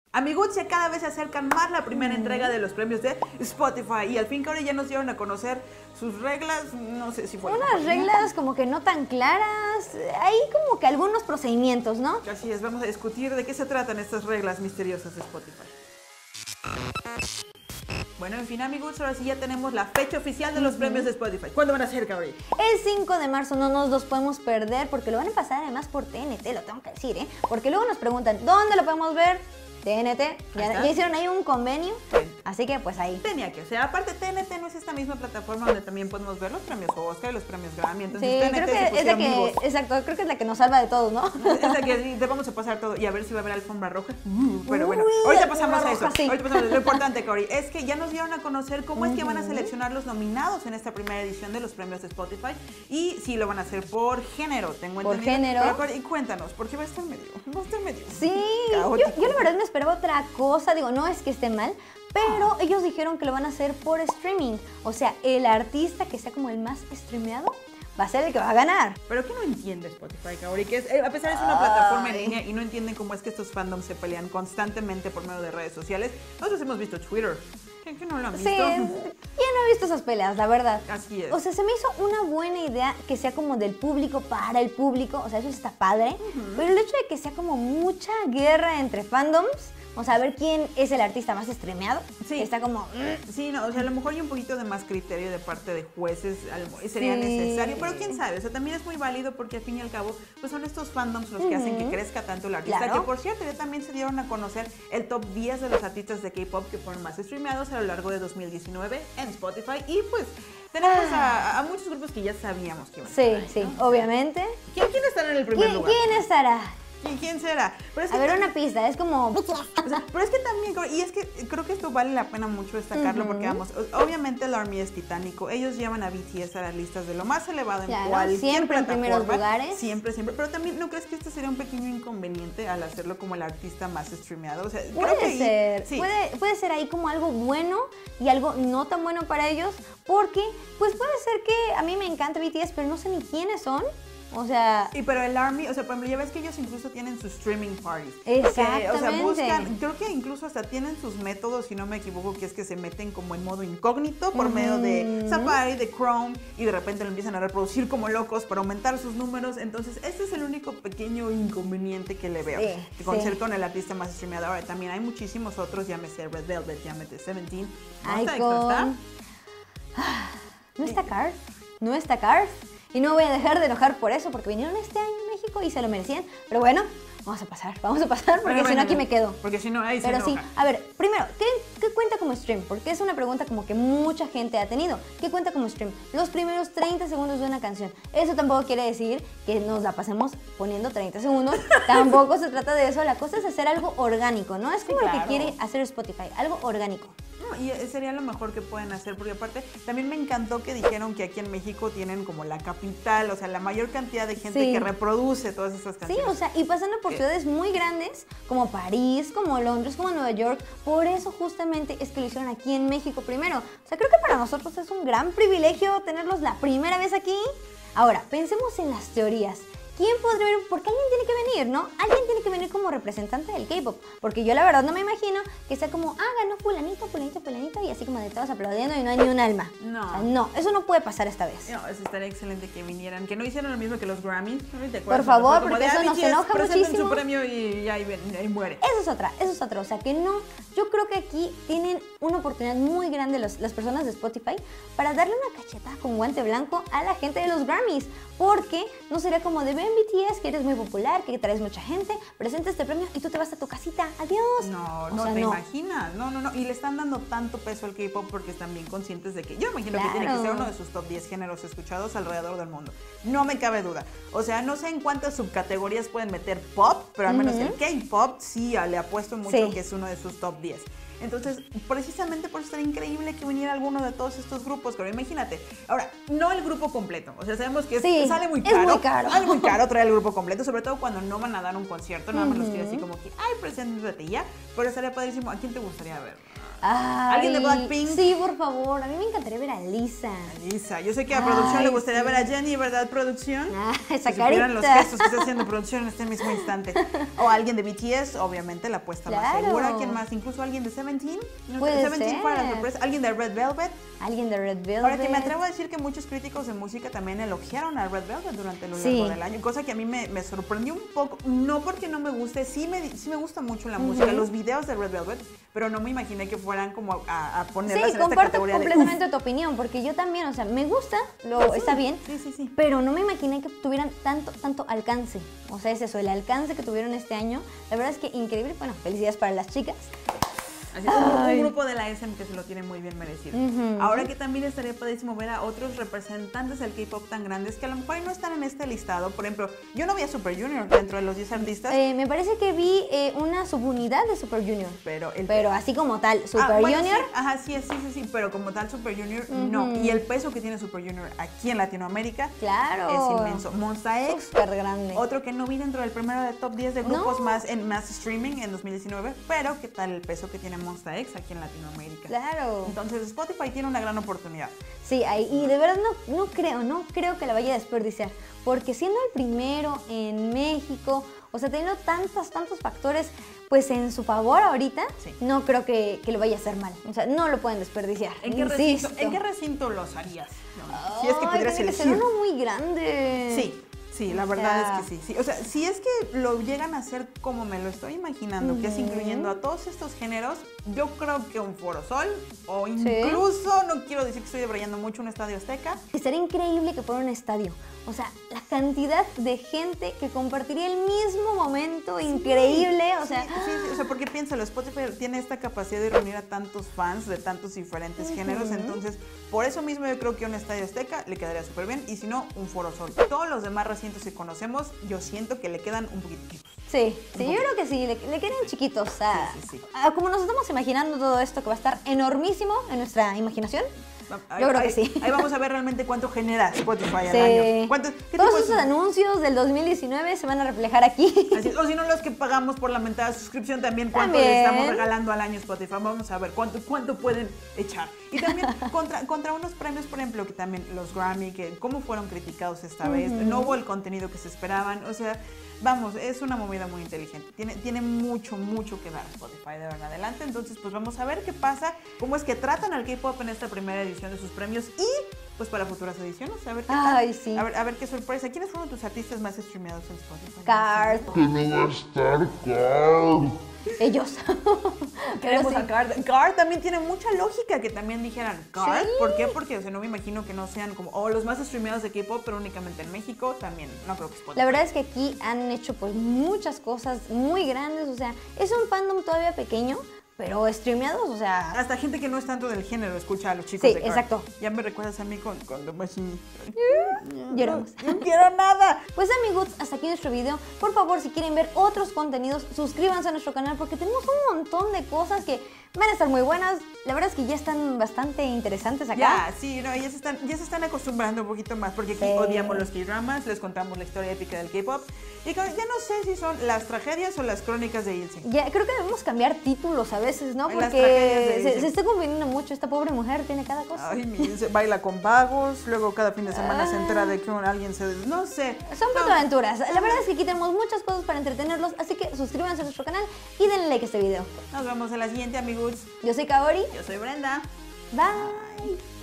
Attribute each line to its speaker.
Speaker 1: Amiguts, ya cada vez se acercan más la primera entrega de los premios de Spotify y al fin que ahora ya nos dieron a conocer sus reglas, no sé si fue
Speaker 2: unas reglas como que no tan claras, hay como que algunos procedimientos, ¿no?
Speaker 1: Así es, vamos a discutir de qué se tratan estas reglas misteriosas de Spotify. Bueno, en fin, amigos, ahora sí ya tenemos la fecha oficial de los premios de Spotify. ¿Cuándo van a ser, Gabriel?
Speaker 2: El 5 de marzo, no nos los podemos perder porque lo van a pasar además por TNT, lo tengo que decir, ¿eh? Porque luego nos preguntan, ¿dónde lo podemos ver? TNT, ya hicieron ahí un convenio, así que pues ahí.
Speaker 1: Tenía que ser, aparte TNT no es esta misma plataforma donde también podemos ver los premios Oscar y los premios Grammy, entonces
Speaker 2: sí,
Speaker 1: TNT
Speaker 2: creo que es la que, exacto, creo que es la que nos salva de todo, ¿no?
Speaker 1: Es la que te vamos a pasar todo y a ver si va a haber alfombra roja, pero bueno, ahorita pasamos a eso, sí. Ahorita pasamos a eso. Lo importante, Cori, es que ya nos dieron a conocer cómo es que van a seleccionar los nominados en esta primera edición de los premios de Spotify y sí lo van a hacer por género, tengo entendido.
Speaker 2: Por género.
Speaker 1: Pero, Cori, cuéntanos, porque va a estar medio
Speaker 2: Sí, yo la verdad me esperaba otra cosa. Digo, no es que esté mal, pero ellos dijeron que lo van a hacer por streaming. O sea, el artista que sea como el más streameado va a ser el que va a ganar.
Speaker 1: Pero ¿qué no entiende Spotify, Kaori? Que a pesar de ser una plataforma en línea y no entienden cómo es que estos fandoms se pelean constantemente por medio de redes sociales, nosotros hemos visto Twitter. ¿Qué no lo han visto?
Speaker 2: Sí, yo no he visto esas peleas, la verdad.
Speaker 1: Así es.
Speaker 2: O sea, se me hizo una buena idea que sea como del público para el público, o sea, eso está padre, pero el hecho de que sea como mucha guerra entre fandoms, o sea, a ver quién es el artista más streameado, sí. Está como...
Speaker 1: Sí, no, o sea, a lo mejor hay un poquito de más criterio de parte de jueces, sería necesario, pero quién sabe, o sea, también es muy válido porque al fin y al cabo, pues son estos fandoms los que hacen que crezca tanto el artista, que por cierto, ya también se dieron a conocer el top 10 de los artistas de K-pop que fueron más streameados a lo largo de 2019 en Spotify y pues... Tenemos a muchos grupos que ya sabíamos que iban a estar ahí,
Speaker 2: sí,
Speaker 1: ¿no?
Speaker 2: obviamente.
Speaker 1: ¿Quién estará en el primer lugar?
Speaker 2: ¿Quién estará?
Speaker 1: ¿Quién será? Pero es que
Speaker 2: a ver, una pista, es como...
Speaker 1: O sea, pero es que también, y es que creo que esto vale la pena mucho destacarlo porque vamos, obviamente el ARMY es titánico, ellos llevan a BTS a las listas de lo más elevado en cualquier
Speaker 2: siempre en
Speaker 1: plataforma,
Speaker 2: primeros lugares.
Speaker 1: Siempre, pero también, ¿no crees que este sería un pequeño inconveniente al hacerlo como el artista más streameado? O sea,
Speaker 2: puede
Speaker 1: creo que
Speaker 2: ser,
Speaker 1: sí.
Speaker 2: puede ser ahí como algo bueno y algo no tan bueno para ellos, porque pues puede ser que a mí me encanta BTS, pero no sé ni quiénes son. O sea...
Speaker 1: Sí, pero el ARMY, o sea, por ejemplo, ya ves que ellos incluso tienen sus streaming parties.
Speaker 2: Exactamente.
Speaker 1: O sea, buscan, creo que incluso hasta tienen sus métodos, si no me equivoco, que es que se meten como en modo incógnito por medio de Safari, de Chrome, y de repente lo empiezan a reproducir como locos para aumentar sus números. Entonces, este es el único pequeño inconveniente que le veo. Con ser con el artista más streameado. Ahora, también hay muchísimos otros, llámese Red Velvet, llámese Seventeen.
Speaker 2: ¿No está Cars? ¿No está Cars? Y no voy a dejar de enojar por eso, porque vinieron este año a México y se lo merecían. Pero bueno, vamos a pasar, porque si no aquí me quedo.
Speaker 1: Porque si no, ahí se
Speaker 2: Pero
Speaker 1: enoja.
Speaker 2: sí, a ver, primero, ¿qué cuenta como stream? Porque es una pregunta como que mucha gente ha tenido. ¿Qué cuenta como stream? Los primeros 30 segundos de una canción. Eso tampoco quiere decir que nos la pasemos poniendo 30 segundos. Tampoco se trata de eso. La cosa es hacer algo orgánico, ¿no? Es como lo que quiere hacer Spotify, algo orgánico.
Speaker 1: Y sería lo mejor que pueden hacer, porque aparte también me encantó que dijeron que aquí en México tienen como la capital, o sea, la mayor cantidad de gente que reproduce todas esas canciones.
Speaker 2: Sí, o sea, y pasando por ciudades muy grandes, como París, como Londres, como Nueva York, por eso justamente es que lo hicieron aquí en México primero. O sea, creo que para nosotros es un gran privilegio tenerlos la primera vez aquí. Ahora, pensemos en las teorías. ¿Quién podría venir? Porque alguien tiene que venir, ¿no? Alguien tiene que venir como representante del K-pop. Porque yo la verdad no me imagino que sea como, ganó fulanito, fulanito, fulanito, y así como de todos aplaudiendo y no hay ni un alma.
Speaker 1: No.
Speaker 2: O sea, no, eso no puede pasar esta vez.
Speaker 1: No, eso estaría excelente que vinieran. Que no hicieran lo mismo que los Grammys.
Speaker 2: Por favor, porque eso nos enoja muchísimo.
Speaker 1: Su premio y ahí muere.
Speaker 2: Eso es otra. O sea, que no, yo creo que aquí tienen una oportunidad muy grande las personas de Spotify para darle una cachetada con guante blanco a la gente de los Grammys. Porque no sería como de, ven BTS, que eres muy popular, que traes mucha gente, presenta este premio y tú te vas a tu casita. Adiós.
Speaker 1: No te imaginas. No. Y le están dando tanto peso al K-pop porque están bien conscientes de que, yo imagino que tiene que ser uno de sus top 10 géneros escuchados alrededor del mundo. No me cabe duda. O sea, no sé en cuántas subcategorías pueden meter pop, pero al menos el K-pop sí le apuesto mucho que es uno de sus top 10. Entonces, precisamente por eso sería increíble que viniera alguno de todos estos grupos, pero imagínate. Ahora, no el grupo completo, o sea, sabemos que sale muy caro.
Speaker 2: Es muy caro.
Speaker 1: Sale muy caro traer el grupo completo, sobre todo cuando no van a dar un concierto, nada más los quiere así como que, preséntate ya, pero estaría padrísimo. ¿A quién te gustaría ver?
Speaker 2: Ay,
Speaker 1: ¿Alguien de Blackpink?
Speaker 2: Sí, por favor. A mí me encantaría ver a Lisa.
Speaker 1: Lisa, yo sé que a producción le gustaría
Speaker 2: sí.
Speaker 1: ver a Jenny, ¿verdad, producción?
Speaker 2: Esa
Speaker 1: Si supieran
Speaker 2: carita.
Speaker 1: los gestos que está haciendo producción en este mismo instante. O alguien de BTS, obviamente la apuesta más
Speaker 2: Claro.
Speaker 1: segura. ¿Quién más? Incluso alguien de Seventeen.
Speaker 2: Puede
Speaker 1: Seventeen para la
Speaker 2: ser.
Speaker 1: sorpresa. Alguien de Red Velvet.
Speaker 2: Alguien de Red Velvet.
Speaker 1: Ahora que me atrevo a decir que muchos críticos de música también elogiaron a Red Velvet durante lo
Speaker 2: Sí.
Speaker 1: largo del año, cosa que a mí me sorprendió un poco, no porque no me guste, sí me gusta mucho la música, los videos de Red Velvet, pero no me imaginé que fueran como a ponerlas
Speaker 2: Sí,
Speaker 1: en esta
Speaker 2: comparto
Speaker 1: categoría de
Speaker 2: completamente tu opinión, porque yo también, o sea, me gusta, está bien,
Speaker 1: Sí.
Speaker 2: pero no me imaginé que tuvieran tanto alcance. O sea, es eso, el alcance que tuvieron este año, la verdad es que increíble. Bueno, felicidades para las chicas.
Speaker 1: Así es, un grupo de la SM que se lo tiene muy bien merecido. Ahora que también estaría padrísimo ver a otros representantes del K-pop tan grandes que a lo mejor no están en este listado. Por ejemplo, yo no vi a Super Junior dentro de los 10 artistas.
Speaker 2: Me parece que vi una subunidad de Super Junior.
Speaker 1: Pero
Speaker 2: así como tal, Super
Speaker 1: bueno,
Speaker 2: Junior.
Speaker 1: Sí, ajá, sí, pero como tal Super Junior, no. Y el peso que tiene Super Junior aquí en Latinoamérica
Speaker 2: Claro.
Speaker 1: es inmenso. Monsta X,
Speaker 2: Súper grande.
Speaker 1: otro que no vi dentro del primero de top 10 de grupos
Speaker 2: No.
Speaker 1: más streaming en 2019, pero ¿qué tal el peso que tiene Monsta X aquí en Latinoamérica?
Speaker 2: Claro.
Speaker 1: Entonces Spotify tiene una gran oportunidad.
Speaker 2: Sí, y de verdad no creo que la vaya a desperdiciar, porque siendo el primero en México, o sea, teniendo tantos factores pues en su favor ahorita,
Speaker 1: Sí.
Speaker 2: no creo que lo vaya a hacer mal. O sea, no lo pueden desperdiciar.
Speaker 1: ¿En qué recinto los harías? No, si es que
Speaker 2: Ay,
Speaker 1: pudieras
Speaker 2: tiene que ser
Speaker 1: elegir.
Speaker 2: uno muy grande.
Speaker 1: Sí, la verdad es que sí. O sea, si es que lo llegan a hacer como me lo estoy imaginando, que es incluyendo a todos estos géneros, yo creo que un Foro Sol o incluso, no quiero decir que estoy debrayando mucho, un Estadio Azteca.
Speaker 2: Sería increíble que fuera un estadio. O sea, la cantidad de gente que compartiría el mismo momento, increíble. O sea,
Speaker 1: o sea, porque piénsalo, Spotify tiene esta capacidad de reunir a tantos fans de tantos diferentes géneros, entonces por eso mismo yo creo que un Estadio Azteca le quedaría súper bien, y si no, un Foro Sol. Todos los demás recintos que conocemos, yo siento que le quedan un poquito chiquitos.
Speaker 2: Sí, yo creo que sí, le quedan chiquitos. O sea,
Speaker 1: Sí.
Speaker 2: Como nos estamos imaginando todo esto que va a estar enormísimo en nuestra imaginación, yo creo que sí.
Speaker 1: Ahí vamos a ver realmente cuánto genera Spotify al
Speaker 2: Sí.
Speaker 1: año.
Speaker 2: Todos esos anuncios del 2019 se van a reflejar aquí.
Speaker 1: O si no, los que pagamos por la mentada suscripción también, cuánto le estamos regalando al año Spotify. Vamos a ver cuánto pueden echar. Y también contra unos premios, por ejemplo, que también los Grammy, que cómo fueron criticados esta vez, no hubo el contenido que se esperaban. O sea, vamos, es una movida muy inteligente. Tiene mucho que dar Spotify de ahora en adelante. Entonces, pues vamos a ver qué pasa, cómo es que tratan al K-pop en esta primera edición de sus premios y pues para futuras ediciones, a ver qué tal.
Speaker 2: Ay, sí.
Speaker 1: A ver qué sorpresa. ¿Quiénes fueron tus artistas más streameados en Spotify?
Speaker 2: Card.
Speaker 3: Que no va a estar Card.
Speaker 2: Ellos.
Speaker 1: Queremos
Speaker 2: sí.
Speaker 1: a Card. Card también tiene mucha lógica que también dijeran Card.
Speaker 2: Sí.
Speaker 1: ¿Por qué? Porque o sea, no me imagino que no sean como los más streameados de K-pop, pero únicamente en México también. No creo que Spotify.
Speaker 2: La verdad es que aquí han hecho pues muchas cosas muy grandes. O sea, es un fandom todavía pequeño, pero streameados, o sea...
Speaker 1: Hasta gente que no es tanto del género escucha a los chicos
Speaker 2: Sí,
Speaker 1: de Card.
Speaker 2: exacto.
Speaker 1: Ya me recuerdas a mí con The Machine.
Speaker 2: Lloramos.
Speaker 1: No quiero nada.
Speaker 2: Pues amigos, hasta aquí nuestro video. Por favor, si quieren ver otros contenidos, suscríbanse a nuestro canal porque tenemos un montón de cosas que van a estar muy buenas. La verdad es que ya están bastante interesantes acá.
Speaker 1: Ya, sí, no, ya se están acostumbrando un poquito más porque aquí odiamos los K-dramas, les contamos la historia épica del K-pop y ya no sé si son las tragedias o las crónicas de Ilse.
Speaker 2: Ya, creo que debemos cambiar títulos a veces, ¿no?
Speaker 1: Las tragedias de
Speaker 2: Porque
Speaker 1: Ilse.
Speaker 2: se está confundiendo mucho. Esta pobre mujer tiene cada cosa.
Speaker 1: Ay, mi Ilse baila con vagos, luego cada fin de semana se entera de que alguien se... No sé.
Speaker 2: Son aventuras. La verdad es que aquí tenemos muchas cosas para entretenerlos, así que suscríbanse a nuestro canal y denle like a este video.
Speaker 1: Nos vemos en la siguiente, amigos.
Speaker 2: Yo soy Kaori.
Speaker 1: Yo soy Brenda.
Speaker 2: Bye.